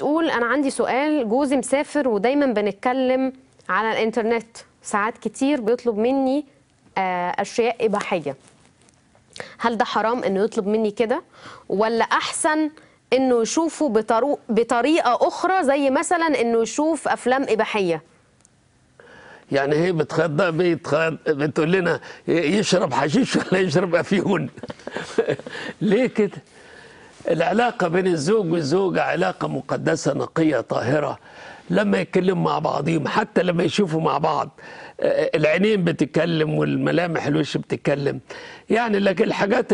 تقول أنا عندي سؤال، جوزي مسافر ودايما بنتكلم على الإنترنت، ساعات كتير بيطلب مني أشياء إباحية. هل ده حرام إنه يطلب مني كده، ولا أحسن إنه يشوفه بطريقة أخرى، زي مثلا إنه يشوف أفلام إباحية؟ يعني هي بتقول لنا يشرب حشيش ولا يشرب أفيون؟ ليه كده؟ العلاقة بين الزوج والزوجة علاقة مقدسة نقية طاهرة. لما يتكلموا مع بعضهم، حتى لما يشوفوا مع بعض، العينين بتتكلم والملامح الوش بتتكلم. يعني لكن الحاجات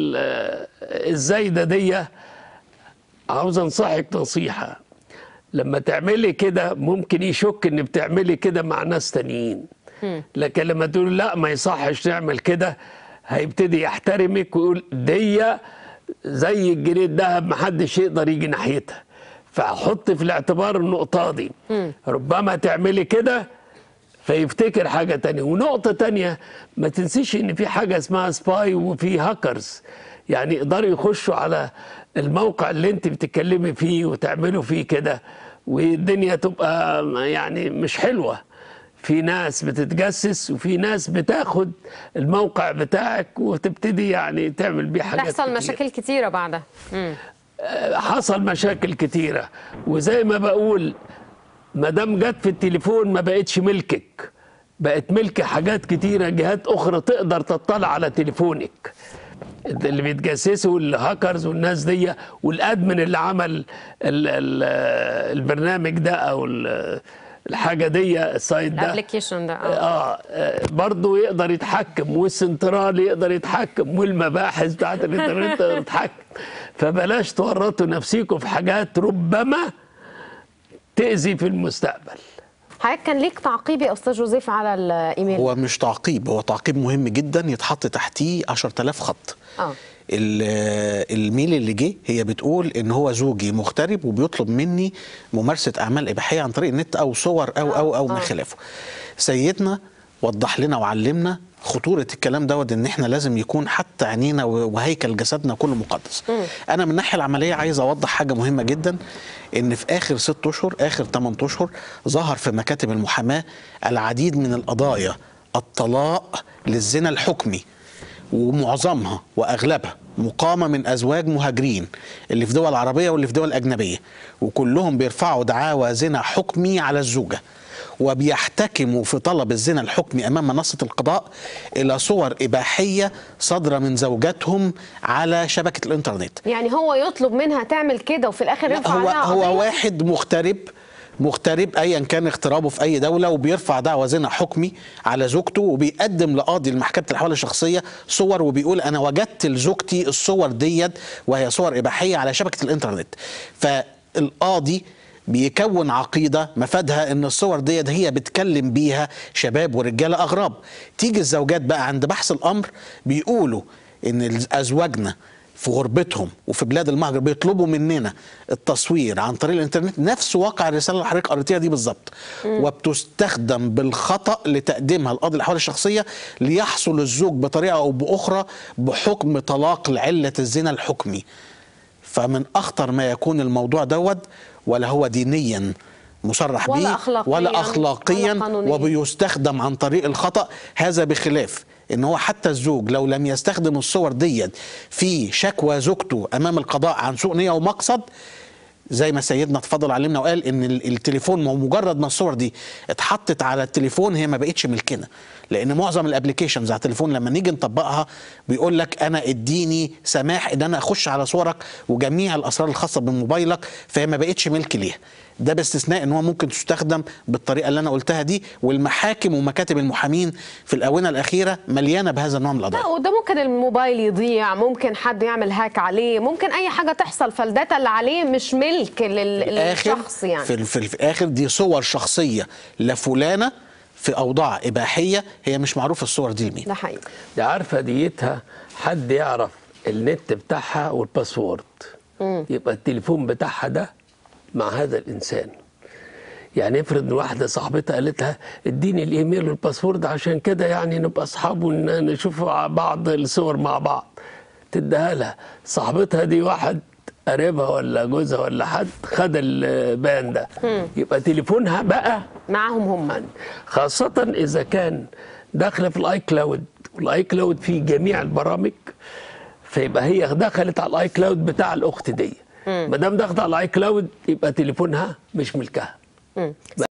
الزايدة دي، عاوز انصحك نصيحة. لما تعملي كده ممكن يشك ان بتعملي كده مع ناس تانيين، لكن لما تقول لا ما يصحش تعمل كده، هيبتدي يحترمك ويقول دي زي الجنيه الذهب محدش يقدر يجي ناحيتها. فحط في الاعتبار النقطة دي. ربما تعملي كده فيفتكر حاجة تانية. ونقطة تانية، ما تنسيش ان في حاجة اسمها سباي وفي هاكرز، يعني يقدروا يخشوا على الموقع اللي انت بتتكلمي فيه وتعملوا فيه كده، والدنيا تبقى يعني مش حلوة. في ناس بتتجسس وفي ناس بتاخد الموقع بتاعك وتبتدي يعني تعمل بيه حاجات تحصل كتير. مشاكل كتيرة بعدها. حصل مشاكل كتيرة. وزي ما بقول، ما دام جت في التليفون ما بقتش ملكك، بقت ملك حاجات كتيرة، جهات أخرى تقدر تطلع على تليفونك. اللي بيتجسسوا الهاكرز والناس دي، والادمن اللي عمل البرنامج ده او الحاجه دي، السايت ده، الابلكيشن ده برضه يقدر يتحكم، والسنترال يقدر يتحكم، والمباحث بتاعت الانترنت تقدر تتحكم. فبلاش تورطوا نفسيكم في حاجات ربما تأذي في المستقبل. حضرتك كان ليك تعقيب يا استاذ جوزيف على الايميل؟ هو مش تعقيب، هو تعقيب مهم جدا يتحط تحتيه 10000 خط. الميل اللي جه، هي بتقول ان هو زوجي مغترب وبيطلب مني ممارسه اعمال اباحيه عن طريق النت او صور او ما خلافه. سيدنا وضح لنا وعلمنا خطوره الكلام دوت، ان احنا لازم يكون حتى عينينا وهيكل جسدنا كله مقدس. انا من الناحيه العمليه عايز اوضح حاجه مهمه جدا، ان في اخر 6 اشهر، اخر 8 اشهر، ظهر في مكاتب المحاماه العديد من القضايا الطلاق للزنا الحكمي، ومعظمها واغلبها مقامه من ازواج مهاجرين اللي في دول عربيه واللي في دول اجنبيه، وكلهم بيرفعوا دعاوى زنا حكمي على الزوجه، وبيحتكموا في طلب الزنا الحكمي امام منصه القضاء الى صور اباحيه صادره من زوجاتهم على شبكه الانترنت. يعني هو يطلب منها تعمل كده وفي الاخر يرفع عليها قضية؟ هو واحد مغترب ايا كان اغترابه في اي دوله، وبيرفع دعوى زنا حكمي على زوجته، وبيقدم لقاضي لمحكمه الاحوال الشخصيه صور، وبيقول انا وجدت لزوجتي الصور ديت وهي صور اباحيه على شبكه الانترنت. فالقاضي بيكون عقيده مفادها ان الصور ديت هي بتكلم بيها شباب ورجاله اغراب. تيجي الزوجات بقى عند بحث الامر بيقولوا ان ازواجنا في غربتهم وفي بلاد المهجر بيطلبوا مننا التصوير عن طريق الانترنت، نفس واقع الرساله اللي حضرتك قريتيها دي بالظبط، وبتستخدم بالخطا لتقديمها لقاضي الاحوال الشخصيه ليحصل الزوج بطريقه او باخرى بحكم طلاق لعله الزنا الحكمي. فمن اخطر ما يكون الموضوع دوت، ولا هو دينيا مصرح به ولا اخلاقيا وبيستخدم عن طريق الخطا. هذا بخلاف ان هو حتى الزوج لو لم يستخدم الصور ديت في شكوى زوجته امام القضاء عن سوء نيه ومقصد، زي ما سيدنا اتفضل علمنا وقال ان التليفون مجرد ما الصور دي اتحطت على التليفون هي ما بقتش ملكنا، لان معظم الابلكيشنز على التليفون لما نيجي نطبقها بيقول لك انا اديني سماح ان انا اخش على صورك وجميع الاسرار الخاصه بموبايلك، فهي ما بقتش ملك ليها. ده باستثناء ان هو ممكن تستخدم بالطريقه اللي انا قلتها دي، والمحاكم ومكاتب المحامين في الاونه الاخيره مليانه بهذا النوع من القضايا. لا، وده ممكن الموبايل يضيع، ممكن حد يعمل هاك عليه، ممكن اي حاجه تحصل، فالداتا اللي عليه مش ملك للشخص. يعني في الاخر دي صور شخصيه لفلانه في اوضاع اباحيه، هي مش معروف الصور دي لمين. ده حقيقي. دي عارفه ديتها حد يعرف النت بتاعها والباسورد، يبقى التليفون بتاعها ده مع هذا الانسان. يعني افرض ان واحده صاحبتها قالت لها اديني الايميل والباسورد عشان كده يعني نبقى اصحاب ونشوف بعض الصور مع بعض، تديها لها. صاحبتها دي واحد قريبها ولا جوزها ولا حد خد البيان ده، يبقى تليفونها بقى معاهم هم. خاصة إذا كان داخلة في الآي كلاود، والآي كلاود فيه جميع البرامج، فيبقى هي دخلت على الآي كلاود بتاع الأخت دي. ما دام دخلت على الآي كلاود يبقى تليفونها مش ملكها.